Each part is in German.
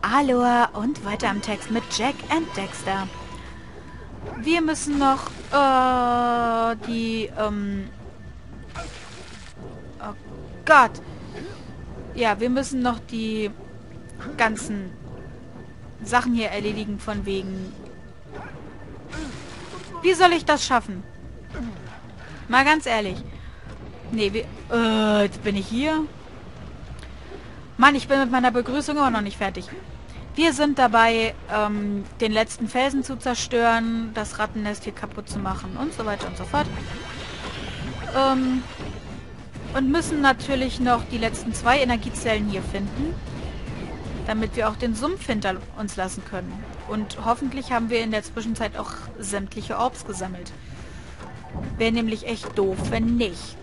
Aloha und weiter am Text mit Jack and Dexter. Wir müssen noch oh Gott. Ja, wir müssen noch die ganzen Sachen hier erledigen von wegen... Wie soll ich das schaffen? Mal ganz ehrlich. Nee, jetzt bin ich hier. Mann, ich bin mit meiner Begrüßung immer noch nicht fertig. Wir sind dabei, den letzten Felsen zu zerstören, das Rattennest hier kaputt zu machen und so weiter und so fort. Und müssen natürlich noch die letzten 2 Energiezellen hier finden, damit wir auch den Sumpf hinter uns lassen können. Und hoffentlich haben wir in der Zwischenzeit auch sämtliche Orbs gesammelt. Wäre nämlich echt doof, wenn nicht.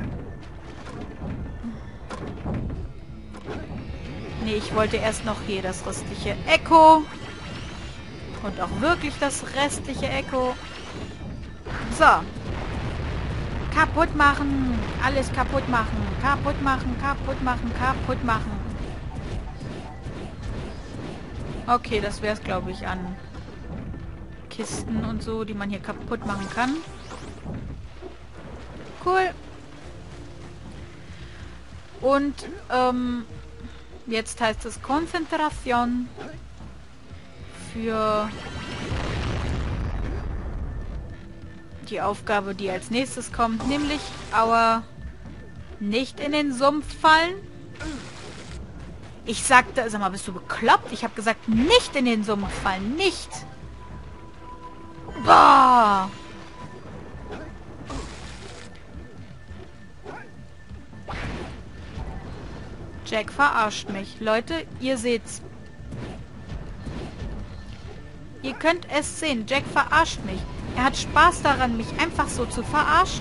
Nee, ich wollte erst noch hier das restliche Echo. Und auch wirklich das restliche Echo. So. Kaputt machen. Alles kaputt machen. Kaputt machen, kaputt machen, kaputt machen. Okay, das wäre es, glaube ich, an Kisten und so, die man hier kaputt machen kann. Cool. Und, jetzt heißt es Konzentration für die Aufgabe, die als nächstes kommt, nämlich Aua, nicht in den Sumpf fallen. Ich sagte, sag mal, bist du bekloppt? Ich habe gesagt, nicht in den Sumpf fallen, nicht. Boah. Jack verarscht mich. Leute, ihr seht's. Ihr könnt es sehen. Jack verarscht mich. Er hat Spaß daran, mich einfach so zu verarschen.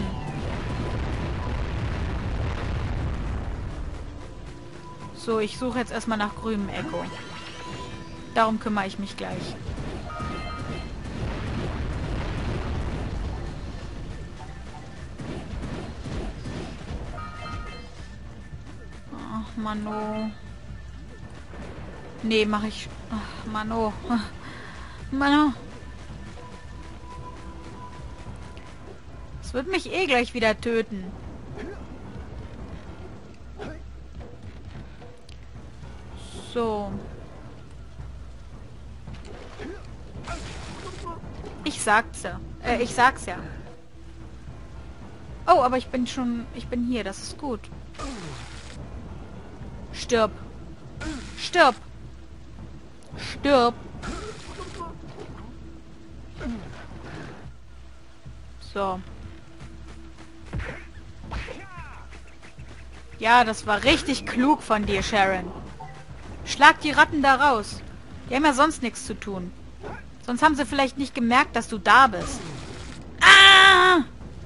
So, ich suche jetzt erstmal nach grünem Echo. Darum kümmere ich mich gleich. Ach, Mano. Nee, mache ich... Ach, Mano. Mano. Es wird mich eh gleich wieder töten. So. Ich sag's ja. Ich sag's ja. Oh, aber ich bin hier. Das ist gut. Stirb. Stirb. Stirb. So. Ja, das war richtig klug von dir, Sharon. Schlag die Ratten da raus. Die haben ja sonst nichts zu tun. Sonst haben sie vielleicht nicht gemerkt, dass du da bist. Ah!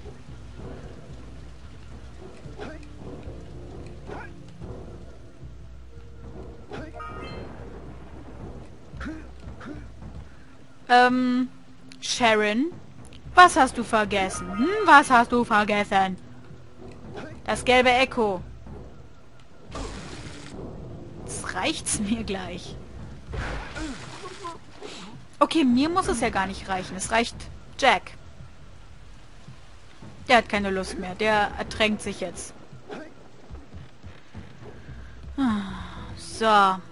Sharon? Was hast du vergessen? Was hast du vergessen? Das gelbe Echo. Jetzt reicht's mir gleich. Okay, mir muss es ja gar nicht reichen. Es reicht Jack. Der hat keine Lust mehr. Der ertränkt sich jetzt. So.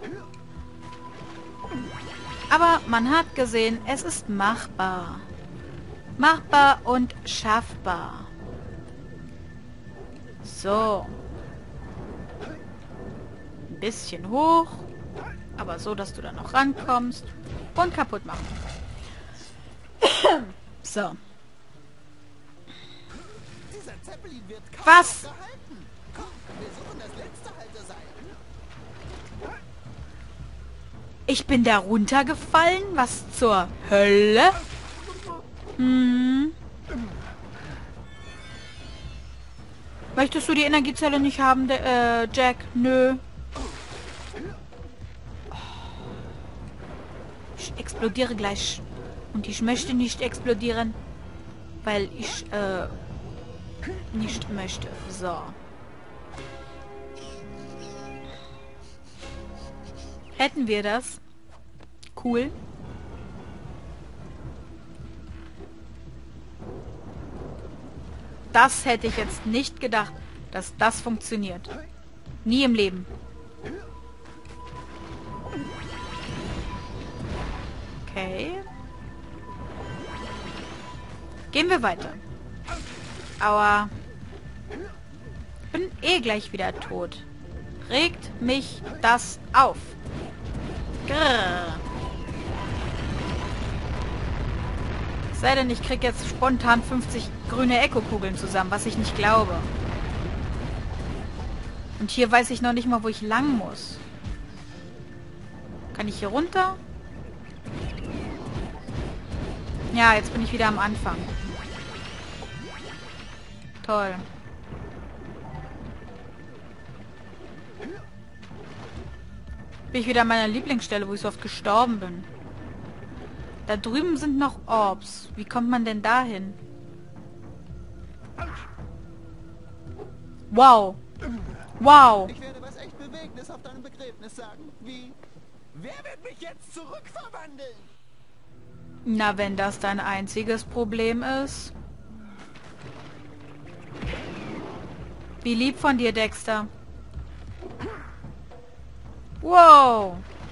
Aber man hat gesehen, es ist machbar. Machbar und schaffbar. So. Ein bisschen hoch. Aber so, dass du da noch rankommst. Und kaputt machen. So. Was? Ich bin da runtergefallen? Was zur Hölle? Möchtest du die Energiezelle nicht haben, Jack? Nö. Ich explodiere gleich. Und ich möchte nicht explodieren, weil ich nicht möchte. So. Hätten wir das, Cool. Das hätte ich jetzt nicht gedacht, dass das funktioniert. Nie im Leben. Okay. Gehen wir weiter. Aua. Bin eh gleich wieder tot. Regt mich das auf. Grrr. Sei denn, ich krieg jetzt spontan 50 grüne Echo-Kugeln zusammen, was ich nicht glaube. Und hier weiß ich noch nicht mal, wo ich lang muss. Kann ich hier runter? Ja, jetzt bin ich wieder am Anfang. Toll. Bin ich wieder an meiner Lieblingsstelle, wo ich so oft gestorben bin. Da drüben sind noch Orbs. Wie kommt man denn dahin? Wow. Wow. Ich werde was echt Bewegendes auf deinem Begräbnis sagen. Wie? Wer wird mich jetzt zurückverwandeln? Na, wenn das dein einziges Problem ist. Wie lieb von dir, Dexter. Wow.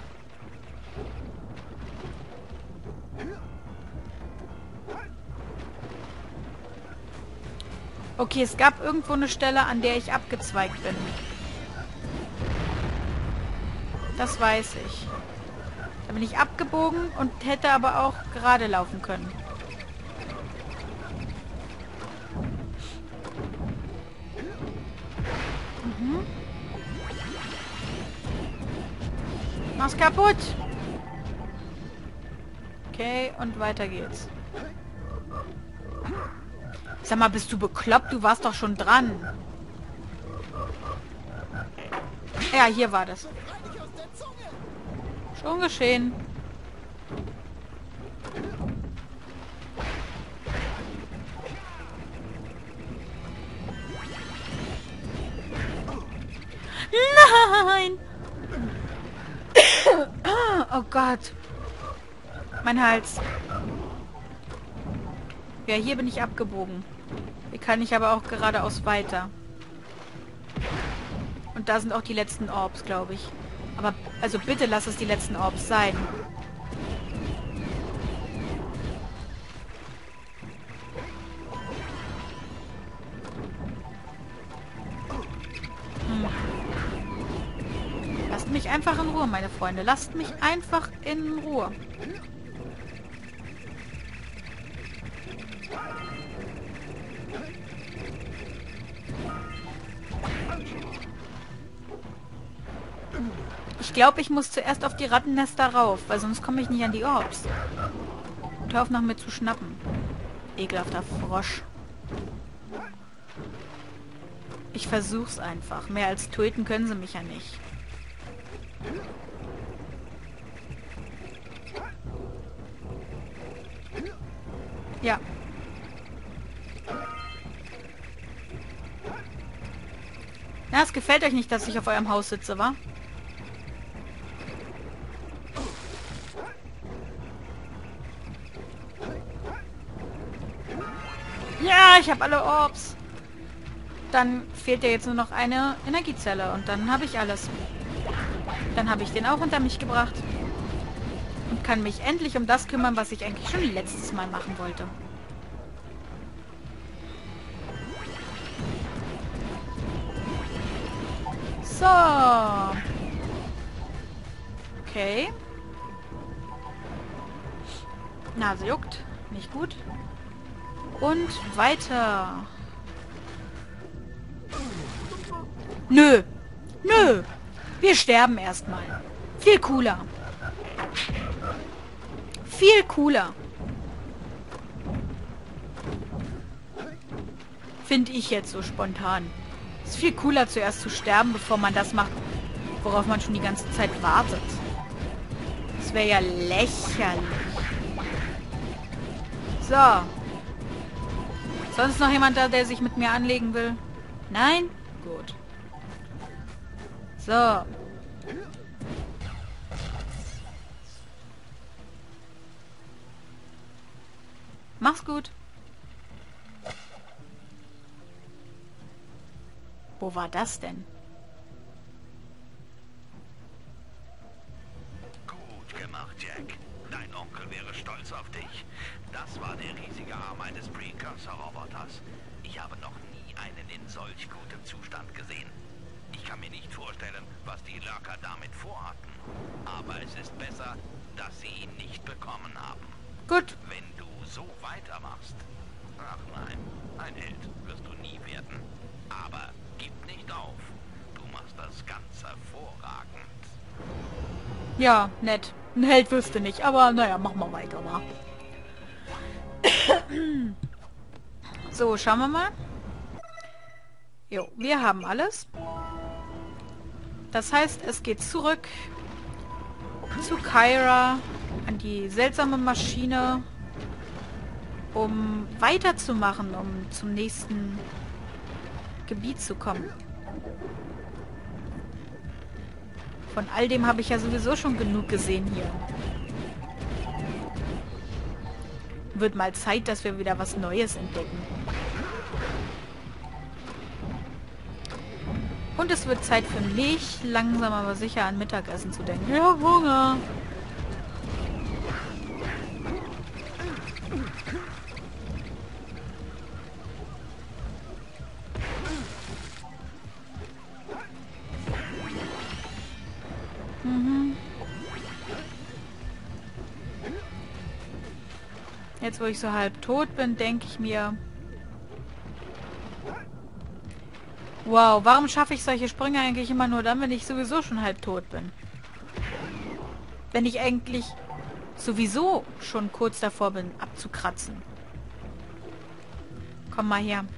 Okay, es gab irgendwo eine Stelle, an der ich abgezweigt bin. Das weiß ich. Da bin ich abgebogen und hätte aber auch gerade laufen können. Mach's kaputt! Okay, und weiter geht's. Sag mal, bist du bekloppt? Du warst doch schon dran. Ja, hier war das. Schon geschehen. Nein! Oh Gott. Mein Hals. Ja, hier bin ich abgebogen. Hier kann ich aber auch geradeaus weiter. Und da sind auch die letzten Orbs, glaube ich. Aber, also bitte lass es die letzten Orbs sein. Lasst mich einfach in Ruhe, meine Freunde. Lasst mich einfach in Ruhe. Ich glaube, ich muss zuerst auf die Rattennester rauf, weil sonst komme ich nicht an die Orbs. Und hör auf, nach mir zu schnappen. Ekelhafter Frosch. Ich versuch's einfach. Mehr als töten können sie mich ja nicht. Ja. Na, es gefällt euch nicht, dass ich auf eurem Haus sitze, wa? Ja, ich habe alle Orbs. Dann fehlt ja jetzt nur noch eine Energiezelle und dann habe ich alles. Dann habe ich den auch unter mich gebracht. Und kann mich endlich um das kümmern, was ich eigentlich schon letztes Mal machen wollte. So. Okay. Nase juckt. Nicht gut. Und weiter. Nö. Nö. Wir sterben erstmal. Viel cooler. Viel cooler. Finde ich jetzt so spontan. Ist viel cooler, zuerst zu sterben, bevor man das macht, worauf man schon die ganze Zeit wartet. Das wäre ja lächerlich. So. Sonst noch jemand da, der sich mit mir anlegen will? Nein? Gut. So. Mach's gut. Wo war das denn? Gut gemacht, Jack. Dein Onkel wäre stolz auf dich. Das war der riesige Arm eines Precursor-Roboters. Ich habe noch nie einen in solch gutem Zustand gesehen. Ich kann mir nicht vorstellen, was die Lurker damit vorhatten. Aber es ist besser, dass sie ihn nicht bekommen haben. Gut. Wenn du so weitermachst... Ach nein, ein Held wirst du nie werden. Aber gib nicht auf. Du machst das ganz hervorragend. Ja, nett. Ein Held wüsste nicht, aber naja, machen wir weiter, wa? So, schauen wir mal. Jo, wir haben alles. Das heißt, es geht zurück zu Kyra, an die seltsame Maschine, um weiterzumachen, um zum nächsten Gebiet zu kommen. Von all dem habe ich ja sowieso schon genug gesehen hier. Wird mal Zeit, dass wir wieder was Neues entdecken. Und es wird Zeit für mich, langsam aber sicher an Mittagessen zu denken. Ich hab Hunger. Jetzt, wo ich so halb tot bin, denke ich mir... Wow, warum schaffe ich solche Sprünge eigentlich immer nur dann, wenn ich sowieso schon halb tot bin? Wenn ich eigentlich sowieso schon kurz davor bin, abzukratzen. Komm mal her.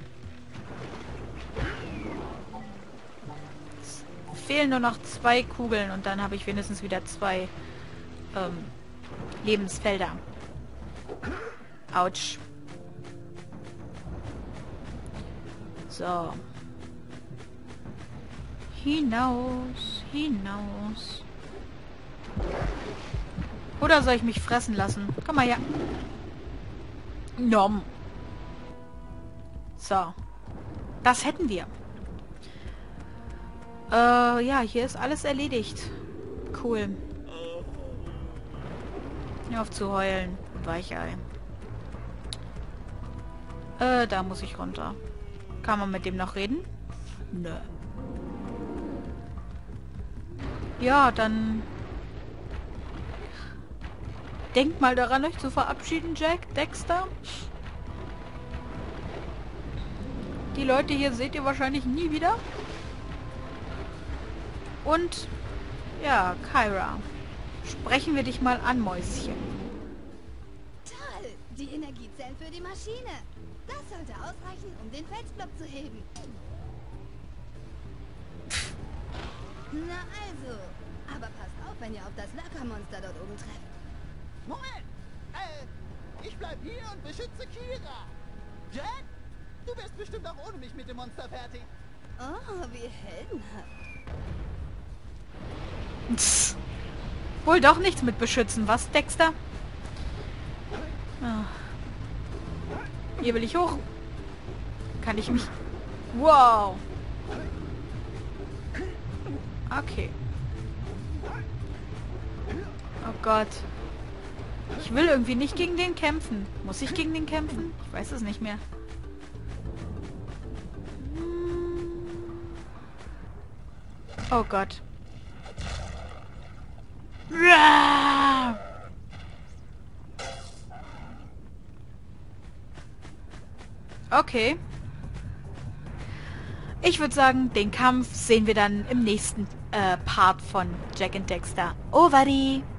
Es fehlen nur noch 2 Kugeln und dann habe ich wenigstens wieder 2 Lebensfelder. Autsch. So. Hinaus, hinaus. Oder soll ich mich fressen lassen? Komm mal her. Nom. So. Das hätten wir. Ja, hier ist alles erledigt. Cool. Hör auf zu heulen. Weichei. Da muss ich runter. Kann man mit dem noch reden? Nö. Ja, dann... Denkt mal daran, euch zu verabschieden, Jack, Dexter. Die Leute hier seht ihr wahrscheinlich nie wieder. Und... Ja, Kyra. Sprechen wir dich mal an, Mäuschen. Toll! Die Energiezellen für die Maschine. Das sollte ausreichen, um den Felsblock zu heben. Na also. Aber passt auf, wenn ihr auf das Lurker-Monster dort oben trefft. Moment! Ich bleib hier und beschütze Kira. Jack, du bist bestimmt auch ohne mich mit dem Monster fertig. Oh, wie heldenhaft. Tss. Wohl doch nichts mit beschützen, was, Dexter? Ah. Hier will ich hoch. Kann ich mich... Wow. Okay. Oh Gott. Ich will irgendwie nicht gegen den kämpfen. Muss ich gegen den kämpfen? Ich weiß es nicht mehr. Oh Gott. Okay. Ich würde sagen, den Kampf sehen wir dann im nächsten Part von Jack and Dexter. Over!